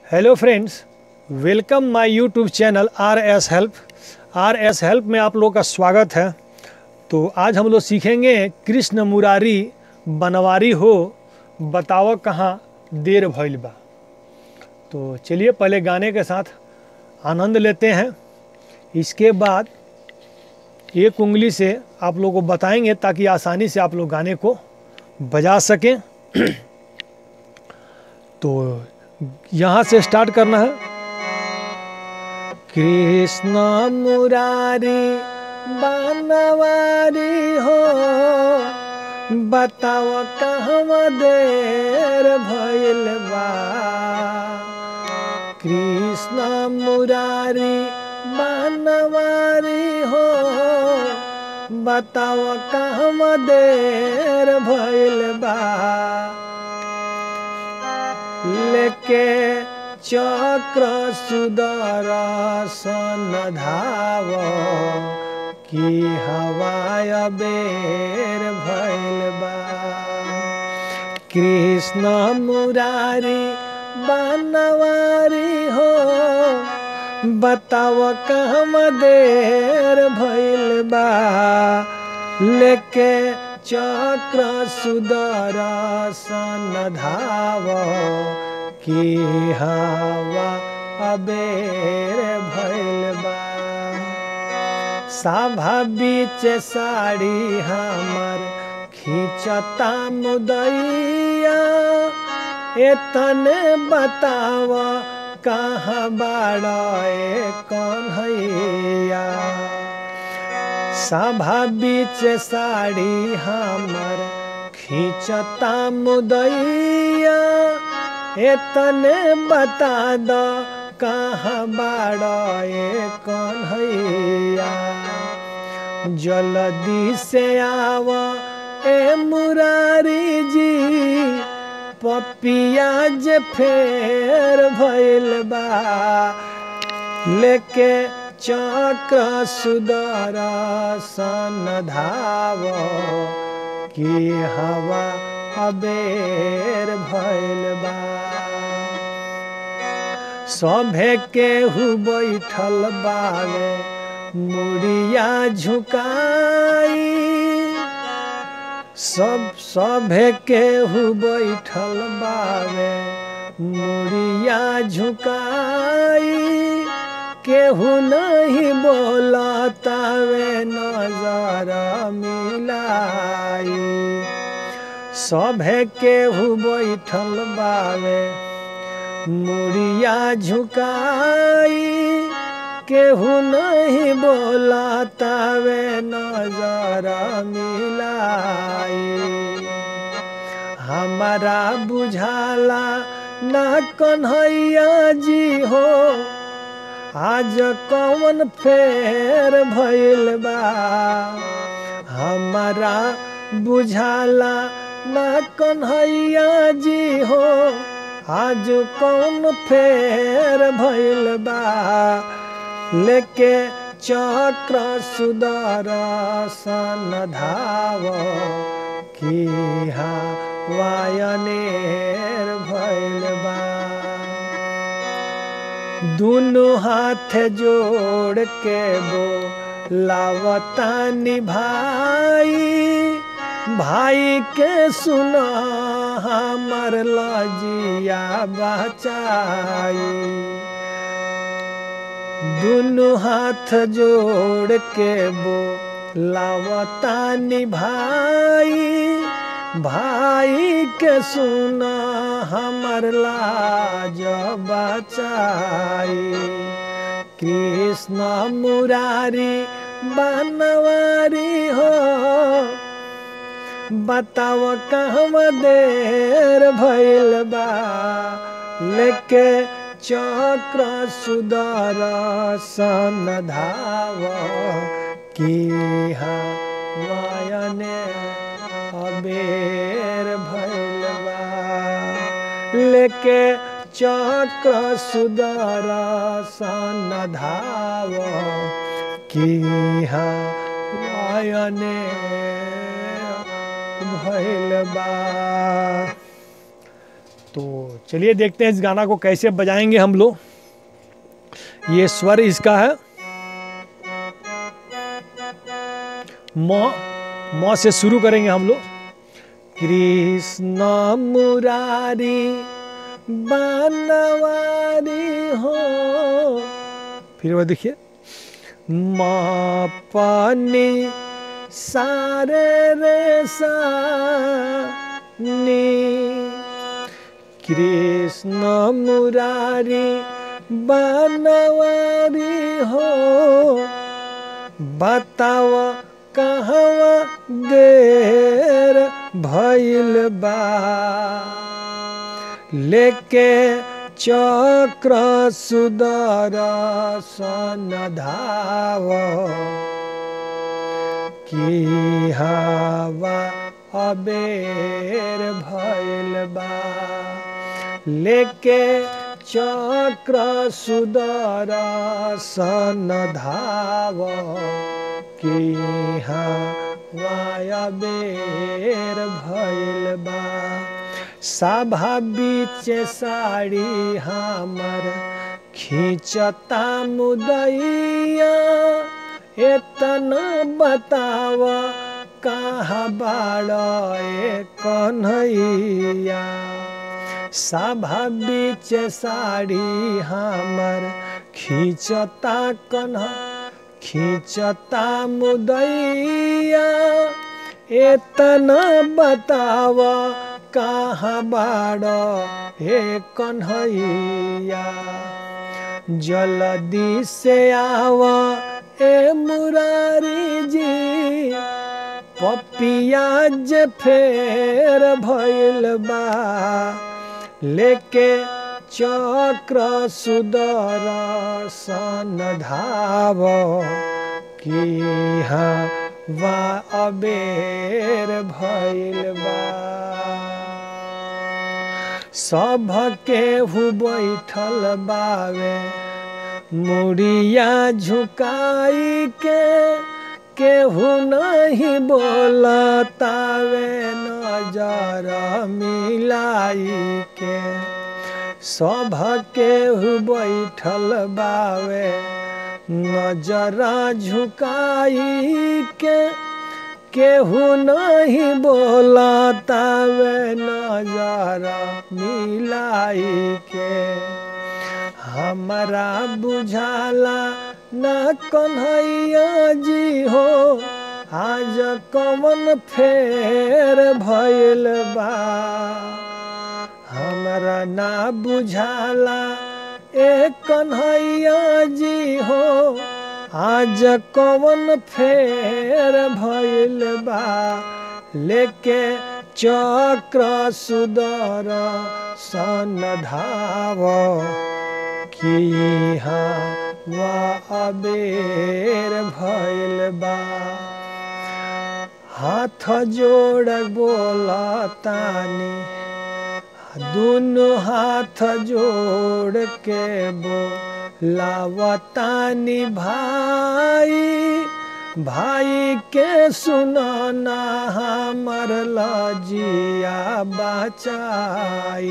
Hello friends, welcome my YouTube channel R S help में आप लोग का स्वागत है। तो आज हम लोग सीखेंगे कृष्ण मुरारी बनवारी हो बताओ कहाँ देर भइल बा। तो चलिए पहले गाने के साथ आनंद लेते हैं, इसके बाद एक उंगली से आप लोगों को बताएंगे ताकि आसानी से आप लोग गाने को बजा सकें। तो यहाँ से स्टार्ट करना है। कृष्ण मुरारी बनवारी हो बताओ कहवा देर भइल बा। कृष्ण मुरारी बनवारी हो बताओ कहवा देर भइल बा। लेके चक्र सुदर्शन धाव की हवाय बेर भइल बा। कृष्ण मुरारी बनवारी हो बताओ कहवा देर भइल बा। लेके चक्र सुदर्शन धाव की हवा अबेर भइल बा। सभा बीच साड़ी हमर खींचता मुदैया एतने बताव कहाँ बाड़े कन्हैया। सभा बीच साड़ी हमर खींचता मुदैया एतने बता दो कहाँ बाड़े कन्हैया। जल्दी से आव ए मुरारी जी पपिया जे फेर भइल बा। लेके चक्र सुदर्शन धाव की हवा अबेर भइल बा। सभे केहू बैठल बावे मुड़िया झुकाई। सभे केहू बैठल बावे मुड़िया झुकाई। केहू नहीं बोलतावे नजर मिलाई। सभे केहू बैठल बावे मुड़िया झुकाई। केहू नहीं बोलतावे नजर मिलाई। हमारा बुझाला ना कन्हैया जी हो आज कौन फेर भइल बा। हमारा बुझाला ना कन्हैया जी हो आज कौन फेर भइल बा। लेके चक्र सुदर्शन धाव की हवाय नेर भइल बा। दोनों हाथ जोड़ के बोलावतानी भाई। भाई के सुना हमर लजिया बचाई। दोनों हाथ जोड़ के बोलावतानी भाई। भाई के सुना हमर लाज बचाई। कृष्ण मुरारी बनवारी हो बताओ कहवा देर भइल बा। लेके चक्र सुदर्शन धाव की हवाय अबेर भइल बा। लेके चक्र सुदर्शन धाव की हवाय भइल बा। तो चलिए देखते हैं इस गाना को कैसे बजाएंगे हम लोग। ये स्वर इसका है म से शुरू करेंगे हम लोग। कृष्ण मुरारी बनवारी हो, फिर वो देखिए मा पानी सारे रे सा नी। कृष्ण मुरारी बनवारी हो, बताव कहवा देर भइल बा, लेके चक्र सुदर्शन धाव, की हवा अबेर भइल बा, लेके चक्र सुदर्शन धाव, की हवा अबेर भइल बा। सभा बीच साड़ी हमर खींचता मुदैया, एतना बताव कहाँ बाड़ा ए कन्हैया। सभा बीच साड़ी हमर खींचता खींचता मुदैया, एतना बताव कहाँ बाड़ा हे कन्हैया। जल्दी से आव ए मुरारी जी, पपिया जे फेर भइल बा, लेके चक्र सुदर्शन धाव, की हवा अबेर भइल बा। सब केहू बैठल बावे मुड़िया झुकाई के, केहू नहीं बोलतावे नजर मिलाई के। सब केहू बैठल बावे नजर झुकाई के, केहू नहीं बोलतावे नजर मिलाई के। हमरा बुझाला ना कन्हैया जी हो, आज कवन फेर भइल बा। हमरा ना बुझाला ए कन्हैया जी हो, आज कवन फेर भइल बा, लेके चक्र सुदर्शन धाव, की हवा अबेर भइल बा। हाथ जोड़ बोलतानी, दोनों हाथ जोड़ के बोलावतानी भाई, भाई के सुनाना हमर लजिया बचाई।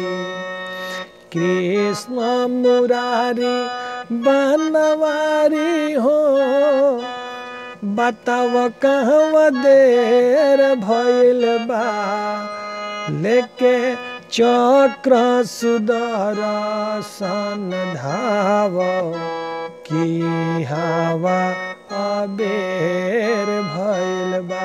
कृष्ण मुरारी बनवारी हो, बताव कहवा देर भइल बा, लेके चक्र सुदर्शन धाव, की हवा अबेर भइल बा।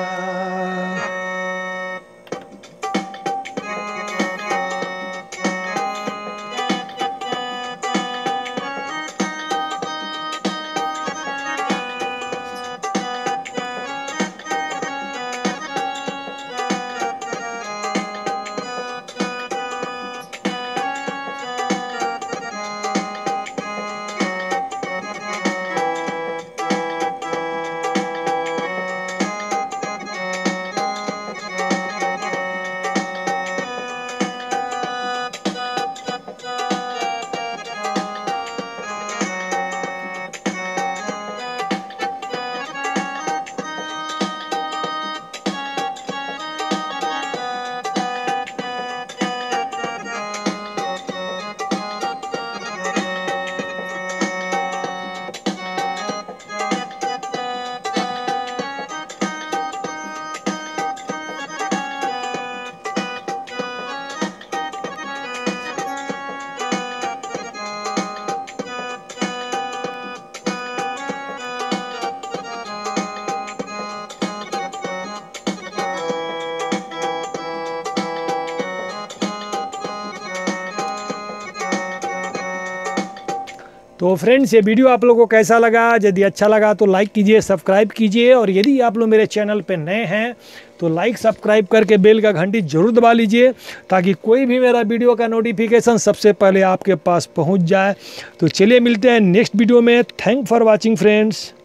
तो फ्रेंड्स, ये वीडियो आप लोगों को कैसा लगा? यदि अच्छा लगा तो लाइक कीजिए, सब्सक्राइब कीजिए, और यदि आप लोग मेरे चैनल पे नए हैं तो लाइक सब्सक्राइब करके बेल का घंटी जरूर दबा लीजिए, ताकि कोई भी मेरा वीडियो का नोटिफिकेशन सबसे पहले आपके पास पहुंच जाए। तो चलिए मिलते हैं नेक्स्ट वीडियो में। Thank for watching friends.